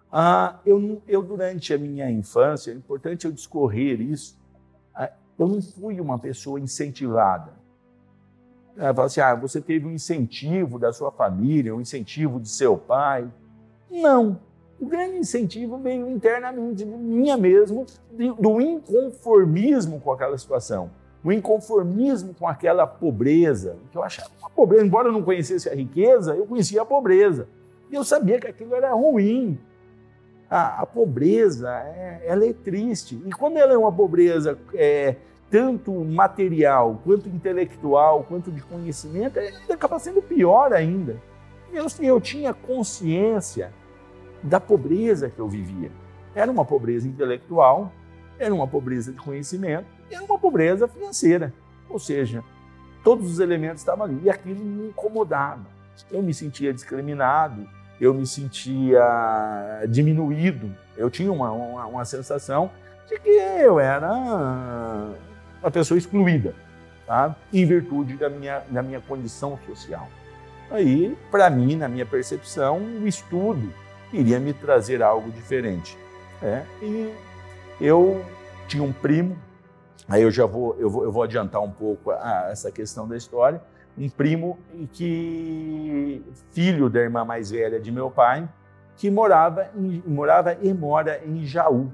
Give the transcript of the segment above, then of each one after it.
Durante a minha infância, é importante eu discorrer isso, eu não fui uma pessoa incentivada. Fala assim, você teve um incentivo da sua família, um incentivo de seu pai. Não. O grande incentivo veio internamente, de minha mesmo, do inconformismo com aquela situação. O inconformismo com aquela pobreza, que eu achava uma pobreza. Embora eu não conhecesse a riqueza, eu conhecia a pobreza. E eu sabia que aquilo era ruim. A pobreza, ela é triste. E quando ela é uma pobreza tanto material, quanto intelectual, quanto de conhecimento, ela acaba sendo pior ainda. Eu tinha consciência da pobreza que eu vivia. Era uma pobreza intelectual, era uma pobreza de conhecimento, era uma pobreza financeira. Ou seja, todos os elementos estavam ali. E aquilo me incomodava. Eu me sentia discriminado, eu me sentia diminuído. Eu tinha uma sensação de que eu era uma pessoa excluída, tá? Em virtude da minha condição social. Aí, para mim, na minha percepção, o estudo iria me trazer algo diferente. E eu tinha um primo, aí eu vou adiantar um pouco essa questão da história, um primo filho da irmã mais velha de meu pai, que morava e mora em Jaú.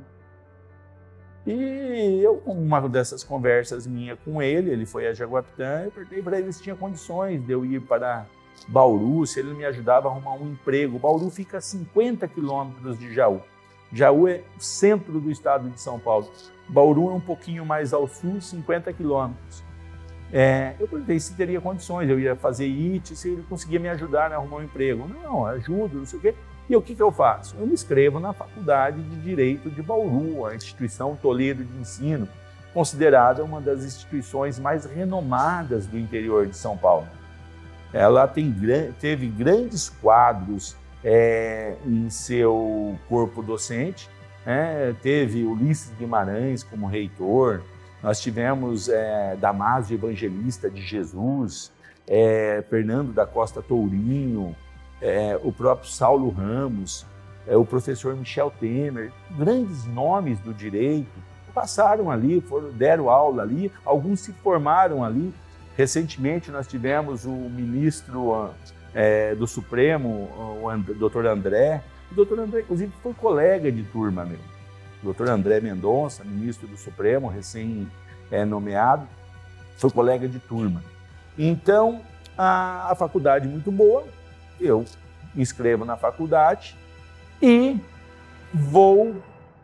E eu, uma dessas conversas minha com ele foi a Jaguapitã, eu perguntei para ele se tinha condições de eu ir para Bauru, se ele me ajudava a arrumar um emprego. Bauru fica a 50 quilômetros de Jaú. Jaú é o centro do estado de São Paulo. Bauru é um pouquinho mais ao sul, 50 quilômetros. Eu perguntei se teria condições, eu ia fazer IT, se ele conseguia me ajudar a arrumar um emprego. Não, ajudo, não sei o quê. E o que eu faço? Eu me inscrevo na Faculdade de Direito de Bauru, a instituição Toledo de Ensino, considerada uma das instituições mais renomadas do interior de São Paulo. Ela teve grandes quadros em seu corpo docente, teve Ulisses Guimarães como reitor, nós tivemos Damásio Evangelista de Jesus, Fernando da Costa Tourinho, o próprio Saulo Ramos, o professor Michel Temer, grandes nomes do direito, passaram ali, deram aula ali, alguns se formaram ali. Recentemente nós tivemos o ministro do Supremo, o doutor André. O doutor André, inclusive, foi colega de turma meu. O doutor André Mendonça, ministro do Supremo, recém-nomeado, foi colega de turma. Então, a faculdade muito boa, eu me inscrevo na faculdade e vou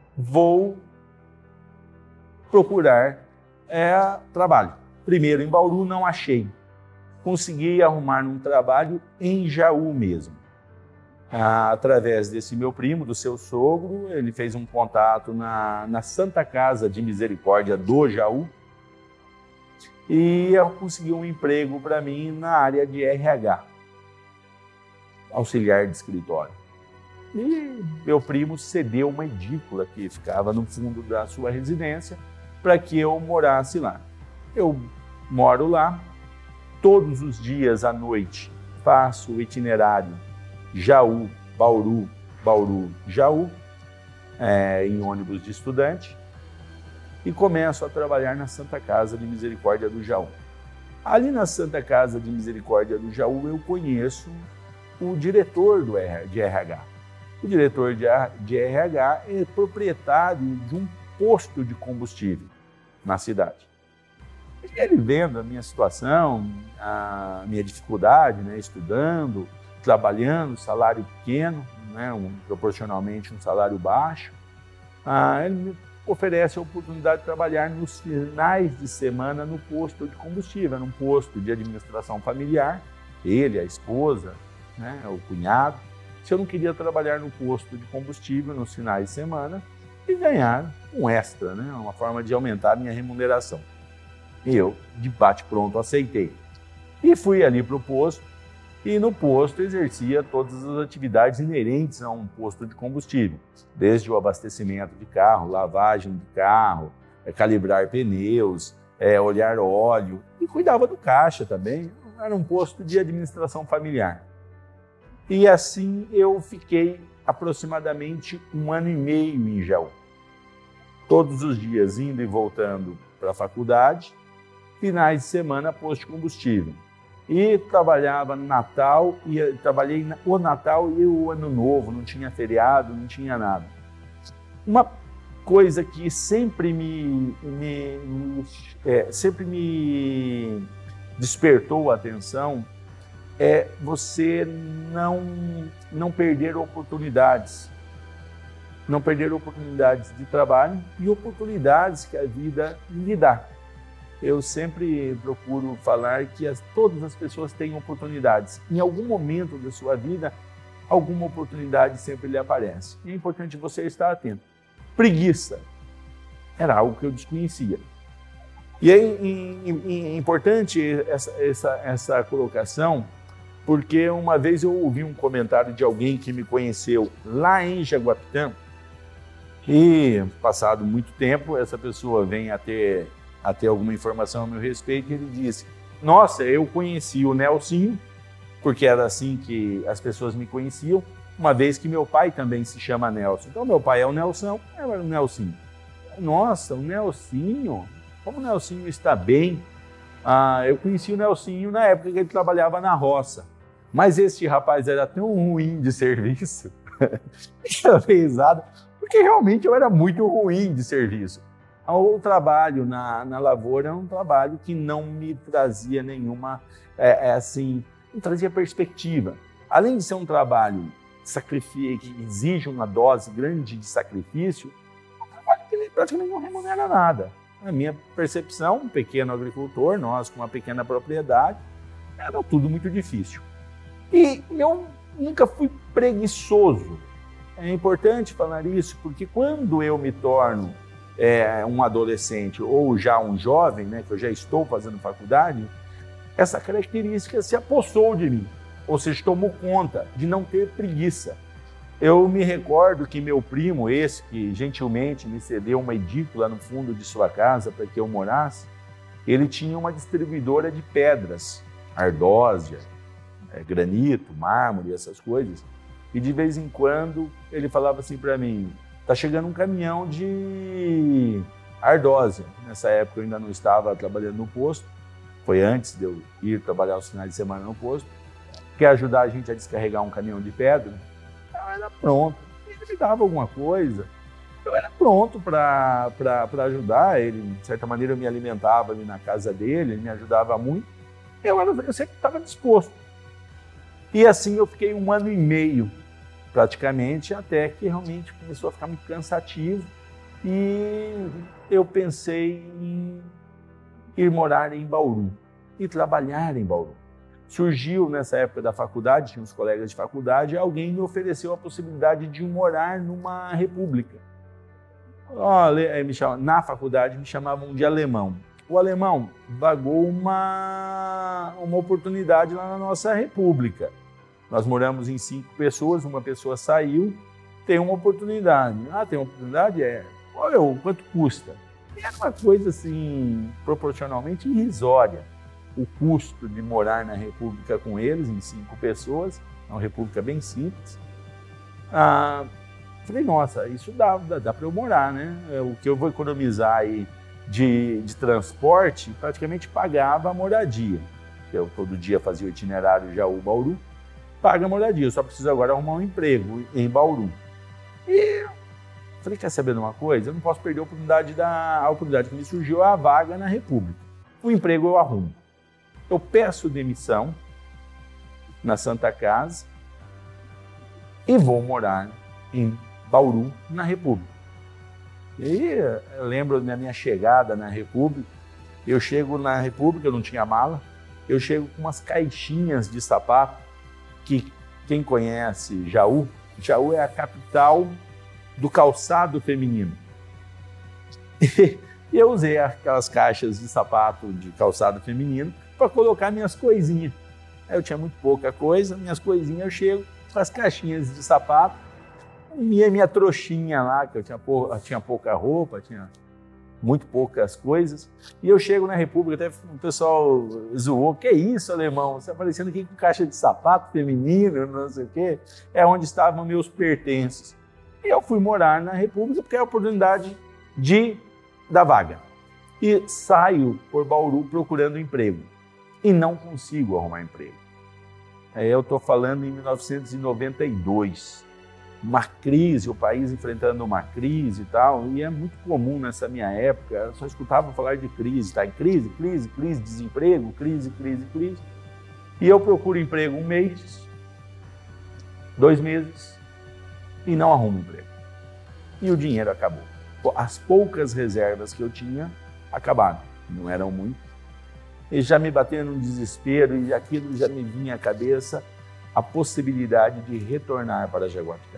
procurar trabalho. Primeiro, em Bauru não achei. Consegui arrumar um trabalho em Jaú mesmo. Através desse meu primo, do seu sogro, ele fez um contato na Santa Casa de Misericórdia do Jaú e eu consegui um emprego para mim na área de RH, auxiliar de escritório. E meu primo cedeu uma edícula que ficava no fundo da sua residência para que eu morasse lá. Eu moro lá, todos os dias à noite faço o itinerário Jaú, Bauru, Bauru, Jaú, em ônibus de estudante, e começo a trabalhar na Santa Casa de Misericórdia do Jaú. Ali na Santa Casa de Misericórdia do Jaú eu conheço o diretor de RH. O diretor de RH é proprietário de um posto de combustível na cidade. Ele vendo a minha situação, a minha dificuldade, estudando, trabalhando, salário pequeno, proporcionalmente um salário baixo, ele me oferece a oportunidade de trabalhar nos finais de semana no posto de combustível, num posto de administração familiar, ele, a esposa, o cunhado. Se eu não queria trabalhar no posto de combustível nos finais de semana e ganhar um extra, uma forma de aumentar a minha remuneração. E eu, de bate-pronto, aceitei. E fui ali para o posto, e no posto exercia todas as atividades inerentes a um posto de combustível, desde o abastecimento de carro, lavagem de carro, calibrar pneus, olhar óleo, e cuidava do caixa também. Era um posto de administração familiar. E assim eu fiquei aproximadamente 1 ano e meio em Jaú. Todos os dias indo e voltando para a faculdade, finais de semana posto de combustível. E trabalhava no Natal, trabalhei o Natal e o Ano Novo, não tinha feriado, não tinha nada. Uma coisa que sempre me despertou a atenção é você não perder oportunidades. Não perder oportunidades de trabalho e oportunidades que a vida lhe dá. Eu sempre procuro falar que todas as pessoas têm oportunidades. Em algum momento da sua vida, alguma oportunidade sempre lhe aparece. E é importante você estar atento. Preguiça era algo que eu desconhecia. E é importante essa colocação, porque uma vez eu ouvi um comentário de alguém que me conheceu lá em Jaguapitã, e passado muito tempo, essa pessoa vem a ter alguma informação a meu respeito, e ele disse: nossa, eu conheci o Nelsinho, porque era assim que as pessoas me conheciam, uma vez que meu pai também se chama Nelson. Então meu pai é o Nelson, eu era o Nelsinho. Nossa, o Nelsinho? Como o Nelsinho está bem? Eu conheci o Nelsinho na época que ele trabalhava na roça, mas este rapaz era tão ruim de serviço, era pesado, porque realmente eu era muito ruim de serviço. O trabalho na lavoura é um trabalho que não me trazia nenhuma, não trazia perspectiva. Além de ser um trabalho que exige uma dose grande de sacrifício, é um trabalho que praticamente não remunera nada. Na minha percepção, um pequeno agricultor, nós com uma pequena propriedade, era tudo muito difícil. E eu nunca fui preguiçoso. É importante falar isso, porque quando eu me torno um adolescente ou já um jovem, né, que eu já estou fazendo faculdade, essa característica se apossou de mim, ou seja, tomou conta de não ter preguiça. Eu me recordo que meu primo, esse que gentilmente me cedeu uma edícula no fundo de sua casa para que eu morasse, ele tinha uma distribuidora de pedras, ardósia, granito, mármore, essas coisas. E de vez em quando ele falava assim para mim: tá chegando um caminhão de ardósia. Nessa época eu ainda não estava trabalhando no posto, foi antes de eu ir trabalhar os finais de semana no posto. Quer ajudar a gente a descarregar um caminhão de pedra? Eu era pronto. Ele me dava alguma coisa, eu era pronto para ajudar. Ele, de certa maneira, eu me alimentava ali na casa dele, ele me ajudava muito. Eu sempre estava disposto. E assim eu fiquei 1 ano e meio, praticamente, até que realmente começou a ficar muito cansativo e eu pensei em ir morar em Bauru e trabalhar em Bauru. Surgiu nessa época da faculdade, tinha uns colegas de faculdade, alguém me ofereceu a possibilidade de morar numa república. Na faculdade me chamavam de alemão. O alemão vagou uma oportunidade lá na nossa república. Nós moramos em 5 pessoas, uma pessoa saiu, tem uma oportunidade. Tem uma oportunidade? Quanto custa? E era uma coisa assim, proporcionalmente irrisória. O custo de morar na república com eles, em 5 pessoas, é uma república bem simples. Falei, nossa, isso dá para eu morar, né? O que eu vou economizar aí de transporte, praticamente pagava a moradia. Eu todo dia fazia o itinerário Jaú-Bauru, paga a moradia, eu só preciso agora arrumar um emprego em Bauru. E falei, quer saber de uma coisa? Eu não posso perder a oportunidade que me surgiu, a vaga na república. O emprego eu arrumo. Eu peço demissão na Santa Casa e vou morar em Bauru, na República. E aí, eu lembro da minha chegada na República, eu chego na República, eu não tinha mala, eu chego com umas caixinhas de sapato, que quem conhece Jaú é a capital do calçado feminino. E eu usei aquelas caixas de sapato de calçado feminino para colocar minhas coisinhas. Eu tinha muito pouca coisa, minhas coisinhas, eu chego com as caixinhas de sapato, minha trouxinha lá, que eu tinha pouca roupa, tinha muito poucas coisas. E eu chego na República, até o pessoal zoou, que isso, alemão, você está aparecendo aqui com caixa de sapato feminino, não sei o quê, é onde estavam meus pertences. E eu fui morar na República porque é a oportunidade da vaga. E saio por Bauru procurando emprego e não consigo arrumar emprego. Eu estou falando em 1992. Uma crise, o país enfrentando uma crise e tal, e é muito comum nessa minha época, eu só escutava falar de crise, tá? Crise, desemprego, crise. E eu procuro emprego 1 mês, 2 meses e não arrumo emprego. E o dinheiro acabou. As poucas reservas que eu tinha acabaram, não eram muitas. E já me bateu num desespero e aquilo já me vinha à cabeça a possibilidade de retornar para Jaguapitã.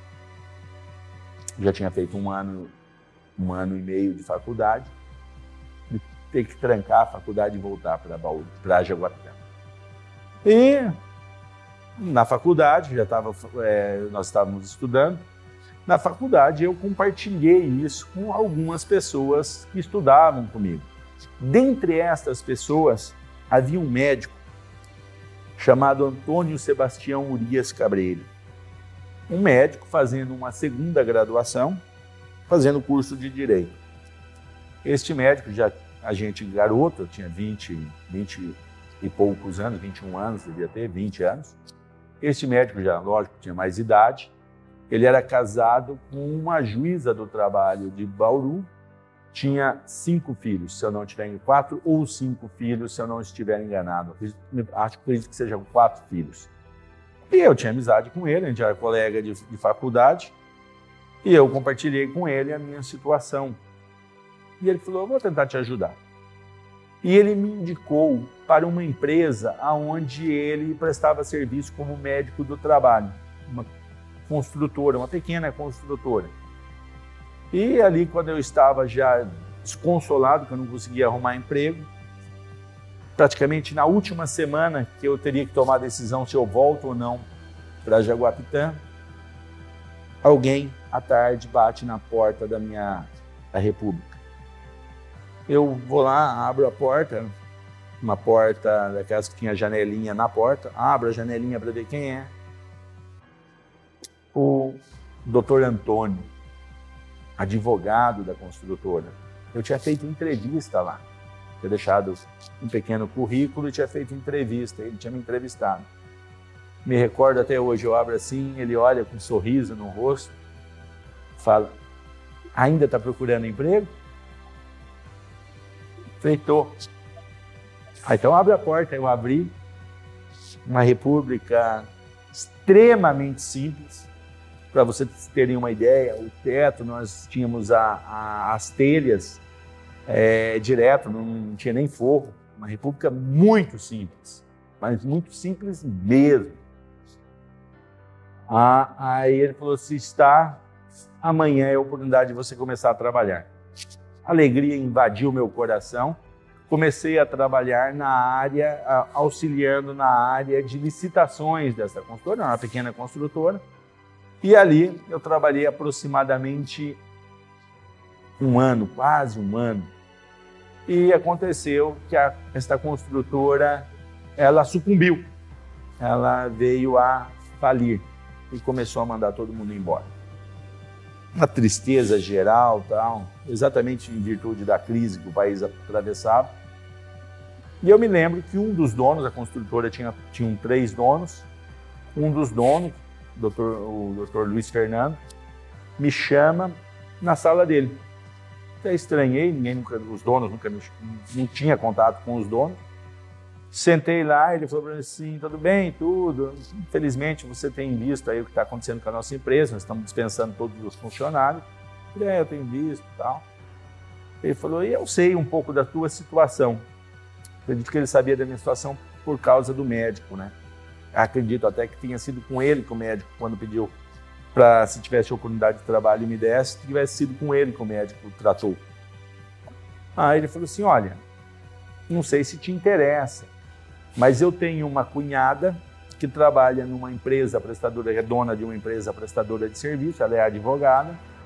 Já tinha feito um ano e meio de faculdade, de ter que trancar a faculdade e voltar para Jaguapitã. E na faculdade, nós estávamos estudando, na faculdade eu compartilhei isso com algumas pessoas que estudavam comigo. Dentre estas pessoas, havia um médico chamado Antônio Sebastião Urias Cabreiro. Um médico fazendo uma segunda graduação, fazendo curso de Direito. Este médico, a gente garoto, eu tinha 20 e poucos anos, 21 anos, devia ter 20 anos. Este médico já, lógico, tinha mais idade. Ele era casado com uma juíza do trabalho de Bauru, tinha 5 filhos, se eu não estiver enganado, 4 ou 5 filhos, se eu não estiver enganado. Acho que sejam 4 filhos. E eu tinha amizade com ele, a gente era colega de faculdade, e eu compartilhei com ele a minha situação. E ele falou, eu vou tentar te ajudar. E ele me indicou para uma empresa onde ele prestava serviço como médico do trabalho, uma construtora, uma pequena construtora. E ali, quando eu estava já desconsolado, que eu não conseguia arrumar emprego, praticamente na última semana que eu teria que tomar a decisão se eu volto ou não para Jaguapitã, alguém à tarde bate na porta da República. Eu vou lá, abro a porta, uma porta daquelas que tinha janelinha na porta, abro a janelinha para ver quem é. O Dr. Antônio, advogado da construtora. Eu tinha feito entrevista lá, tinha deixado um pequeno currículo e tinha feito entrevista, ele tinha me entrevistado. Me recordo até hoje, eu abro assim, ele olha com um sorriso no rosto, fala, ainda está procurando emprego? Falei, tô. Então abre a porta, eu abri, uma república extremamente simples. Para vocês terem uma ideia, o teto, nós tínhamos as telhas direto, não tinha nem forro. Uma república muito simples, mas muito simples mesmo. Aí ele falou, se está, amanhã é a oportunidade de você começar a trabalhar. A alegria invadiu meu coração. Comecei a trabalhar na área, auxiliando na área de licitações dessa construtora, uma pequena construtora. E ali eu trabalhei aproximadamente 1 ano, quase 1 ano. E aconteceu que esta construtora, ela sucumbiu. Ela veio a falir e começou a mandar todo mundo embora. Uma tristeza geral, tal, exatamente em virtude da crise que o país atravessava. E eu me lembro que um dos donos, a construtora tinha 3 donos, um dos donos, o Dr. Luiz Fernando, me chama na sala dele. Até estranhei, os donos não tinha contato com os donos. Sentei lá, ele falou para mim assim, tudo bem, tudo. Infelizmente você tem visto aí o que está acontecendo com a nossa empresa, nós estamos dispensando todos os funcionários. Eu falei, eu tenho visto e tal. Ele falou, e eu sei um pouco da tua situação. Acredito que ele sabia da minha situação por causa do médico, né? Acredito até que tenha sido com ele que o médico, quando pediu para, se tivesse oportunidade de trabalho e me desse, tivesse sido com ele que o médico tratou. Aí ele falou assim, olha, não sei se te interessa, mas eu tenho uma cunhada que trabalha numa empresa prestadora, é dona de uma empresa prestadora de serviço, ela é advogada,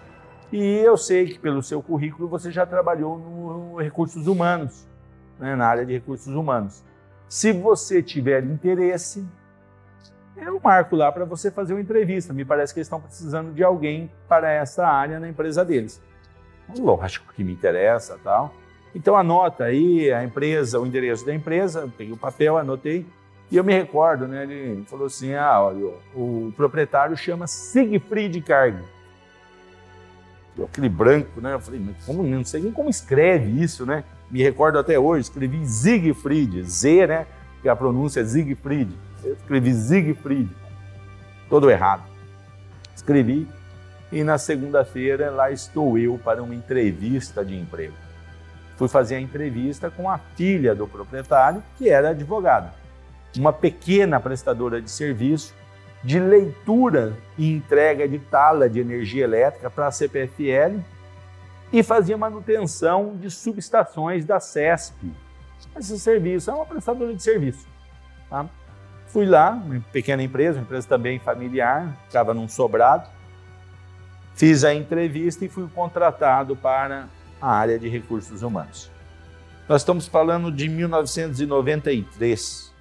E eu sei que pelo seu currículo você já trabalhou no recursos humanos, né, na área de recursos humanos. Se você tiver interesse, eu marco lá para você fazer uma entrevista. Me parece que eles estão precisando de alguém para essa área na empresa deles. Lógico que me interessa, tal. Então anota aí a empresa, o endereço da empresa, peguei o papel, anotei. E eu me recordo, né, ele falou assim, olha, o proprietário chama Siegfried Carg. Aquele branco, né? Eu falei, mas como, não sei nem como escreve isso, né? Me recordo até hoje, escrevi Siegfried, Z, né? Que a pronúncia é Siegfried. Eu escrevi Siegfried, todo errado. Escrevi e na segunda-feira lá estou eu para uma entrevista de emprego. Fui fazer a entrevista com a filha do proprietário, que era advogada. Uma pequena prestadora de serviço de leitura e entrega de tala de energia elétrica para a CPFL e fazia manutenção de subestações da CESP. Esse serviço é uma prestadora de serviço. Tá? Fui lá, uma pequena empresa, uma empresa também familiar, ficava num sobrado, fiz a entrevista e fui contratado para a área de recursos humanos. Nós estamos falando de 1993.